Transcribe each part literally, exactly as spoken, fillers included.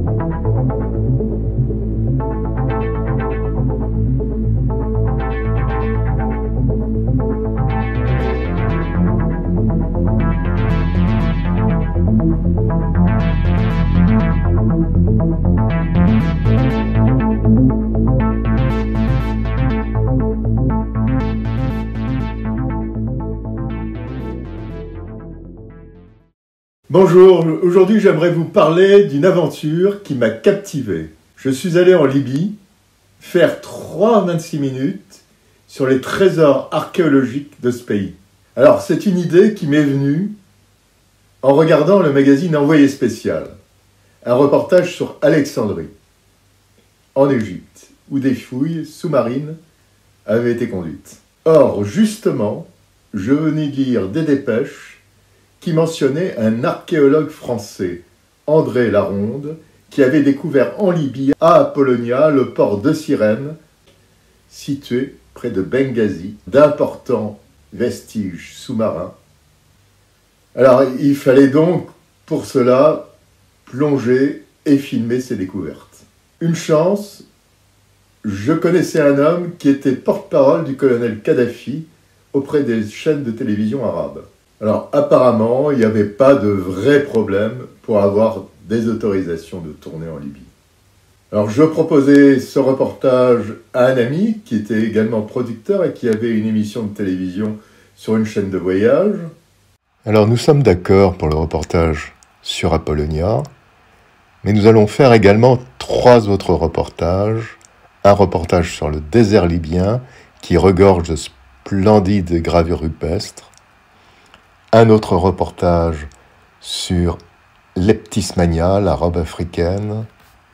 Bonjour, aujourd'hui j'aimerais vous parler d'une aventure qui m'a captivé. Je suis allé en Libye faire trois vingt-six minutes sur les trésors archéologiques de ce pays. Alors c'est une idée qui m'est venue en regardant le magazine Envoyé spécial, un reportage sur Alexandrie, en Égypte, où des fouilles sous-marines avaient été conduites. Or, justement, je venais de lire des dépêches qui mentionnait un archéologue français, André Laronde, qui avait découvert en Libye, à Apollonia, le port de Cyrène, situé près de Benghazi, d'importants vestiges sous-marins. Alors, il fallait donc, pour cela, plonger et filmer ces découvertes. Une chance, je connaissais un homme qui était porte-parole du colonel Kadhafi auprès des chaînes de télévision arabes. Alors apparemment, il n'y avait pas de vrai problème pour avoir des autorisations de tourner en Libye. Alors je proposais ce reportage à un ami qui était également producteur et qui avait une émission de télévision sur une chaîne de voyage. Alors nous sommes d'accord pour le reportage sur Apollonia, mais nous allons faire également trois autres reportages. Un reportage sur le désert libyen qui regorge de splendides gravures rupestres. Un autre reportage sur l'Eptismania, la robe africaine,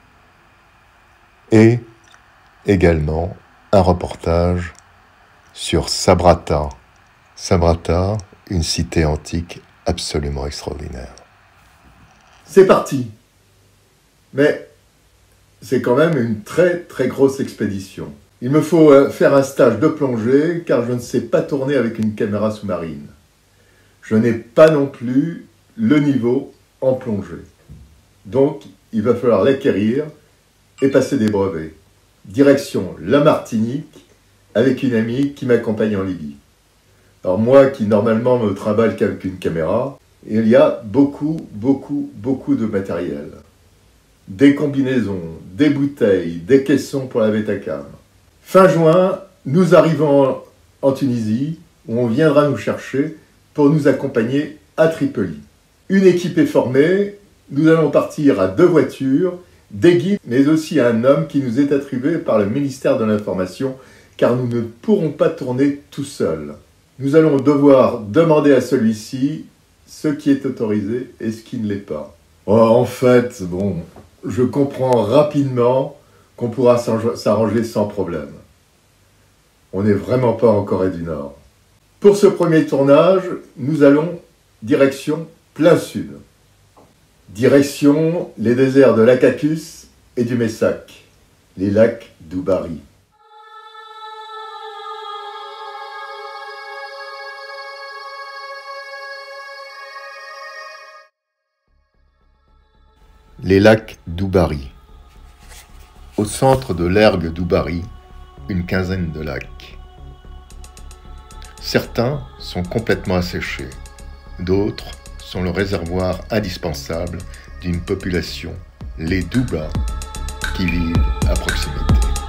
et également un reportage sur Sabrata. Sabrata, une cité antique absolument extraordinaire. C'est parti! Mais c'est quand même une très très grosse expédition. Il me faut faire un stage de plongée car je ne sais pas tourner avec une caméra sous-marine. Je n'ai pas non plus le niveau en plongée. Donc, il va falloir l'acquérir et passer des brevets. Direction la Martinique, avec une amie qui m'accompagne en Libye. Alors moi, qui normalement me trimballe qu'avec une caméra, il y a beaucoup, beaucoup, beaucoup de matériel. Des combinaisons, des bouteilles, des caissons pour la Betacam. Fin juin, nous arrivons en Tunisie, où on viendra nous chercher pour nous accompagner à Tripoli. Une équipe est formée, nous allons partir à deux voitures, des guides, mais aussi un homme qui nous est attribué par le ministère de l'Information, car nous ne pourrons pas tourner tout seuls. Nous allons devoir demander à celui-ci ce qui est autorisé et ce qui ne l'est pas. Oh, en fait, bon, je comprends rapidement qu'on pourra s'arranger sans problème. On n'est vraiment pas en Corée du Nord. Pour ce premier tournage, nous allons direction plein sud. Direction les déserts de l'Akakus et du Messac, les lacs d'Oubari. Les lacs d'Oubari. Au centre de l'ergue d'Oubari, une quinzaine de lacs. Certains sont complètement asséchés, d'autres sont le réservoir indispensable d'une population, les Douba, qui vivent à proximité.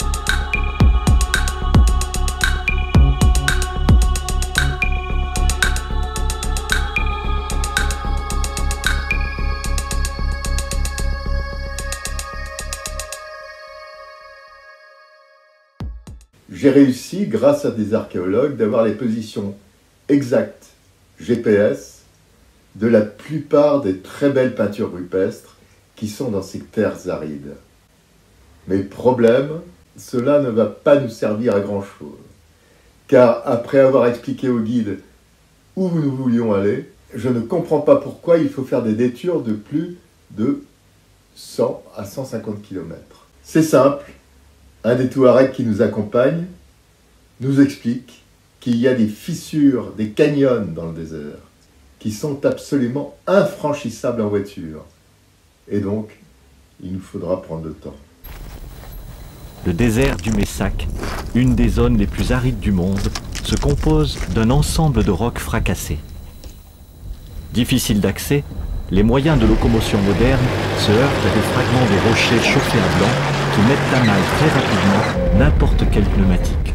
J'ai réussi, grâce à des archéologues, d'avoir les positions exactes G P S de la plupart des très belles peintures rupestres qui sont dans ces terres arides. Mais problème, cela ne va pas nous servir à grand-chose. Car après avoir expliqué au guide où nous voulions aller, je ne comprends pas pourquoi il faut faire des détours de plus de cent à cent cinquante kilomètres. C'est simple. Un des Touaregs qui nous accompagne nous explique qu'il y a des fissures, des canyons dans le désert qui sont absolument infranchissables en voiture. Et donc, il nous faudra prendre le temps. Le désert du Messac, une des zones les plus arides du monde, se compose d'un ensemble de rocs fracassés. Difficile d'accès, les moyens de locomotion modernes se heurtent à des fragments de rochers chauffés à blanc qui mettent à mal très rapidement n'importe quelle pneumatique.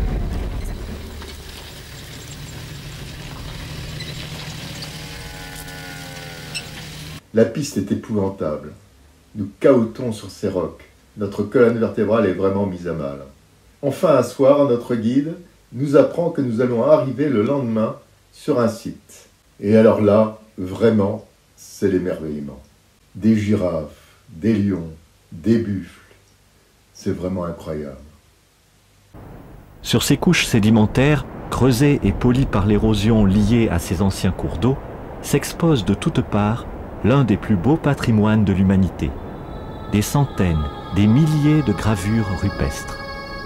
La piste est épouvantable. Nous cahotons sur ces rocs. Notre colonne vertébrale est vraiment mise à mal. Enfin, un soir, notre guide nous apprend que nous allons arriver le lendemain sur un site. Et alors là, vraiment, c'est l'émerveillement. Des girafes, des lions, des buffles. C'est vraiment incroyable. Sur ces couches sédimentaires, creusées et polies par l'érosion liée à ces anciens cours d'eau, s'expose de toutes parts l'un des plus beaux patrimoines de l'humanité. Des centaines, des milliers de gravures rupestres.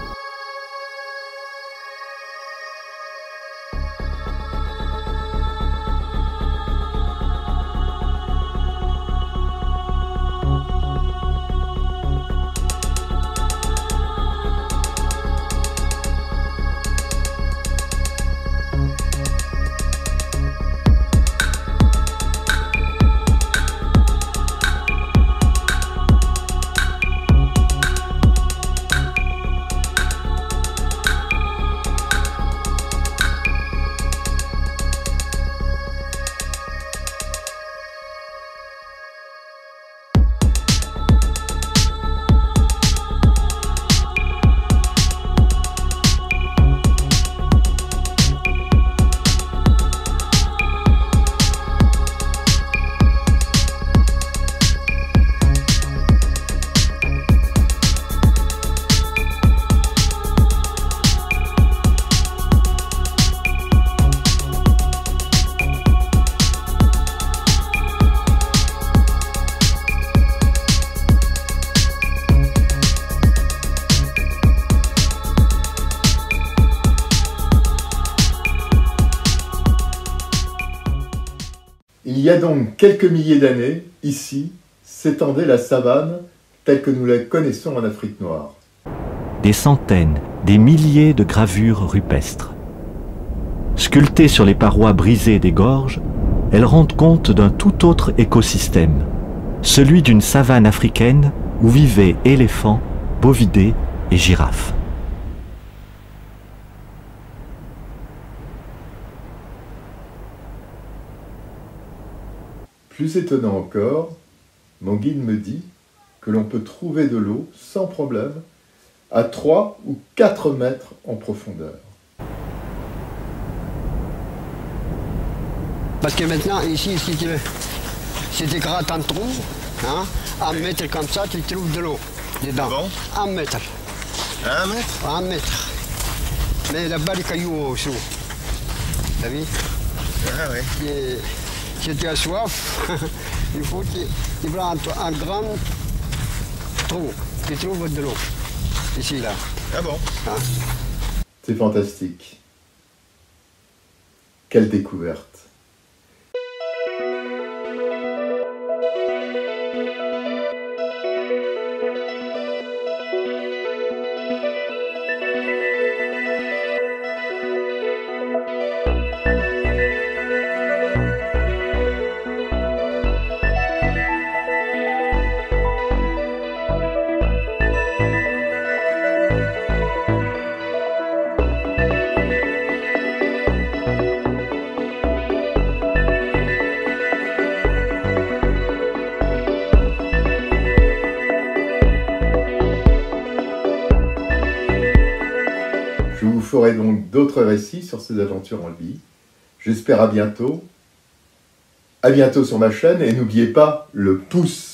Il y a donc quelques milliers d'années, ici, s'étendait la savane telle que nous la connaissons en Afrique noire. Des centaines, des milliers de gravures rupestres. Sculptées sur les parois brisées des gorges, elles rendent compte d'un tout autre écosystème, celui d'une savane africaine où vivaient éléphants, bovidés et girafes. Plus étonnant encore, mon guide me dit que l'on peut trouver de l'eau sans problème à trois ou quatre mètres en profondeur. Parce que maintenant, ici, si tu, si tu grattes un trou, hein, un mètre comme ça, tu trouves de l'eau dedans. Bon. Un mètre. Un mètre? Un mètre. Mais là-bas, les cailloux au chaud. T'as vu? Ah oui. Et, si tu as soif, il faut que tu prends un, un grand trou. Tu trouves de l'eau. Ici, là. Ah bon? Hein? C'est fantastique. Quelle découverte! Je vous ferai donc d'autres récits sur ces aventures en Libye. J'espère à bientôt. À bientôt sur ma chaîne et n'oubliez pas le pouce.